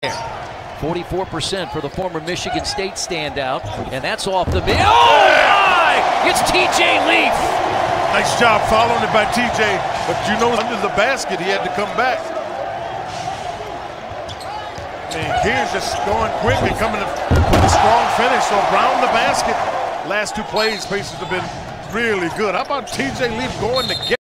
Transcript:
44% for the former Michigan State standout, and that's off the mid. Oh my! It's TJ Leaf. Nice job following it by TJ, but you know under the basket he had to come back. And here's just going quick and coming with a strong finish. So around the basket, last two plays, Pacers have been really good. How about TJ Leaf going to get